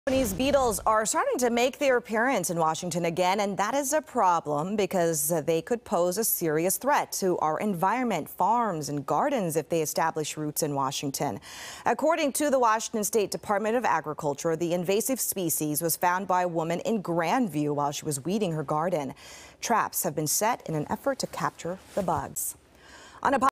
Japanese beetles are starting to make their appearance in Washington again, and that is a problem because they could pose a serious threat to our environment, farms, and gardens if they establish roots in Washington. According to the Washington State Department of Agriculture, the invasive species was found by a woman in Grandview while she was weeding her garden. Traps have been set in an effort to capture the bugs. On a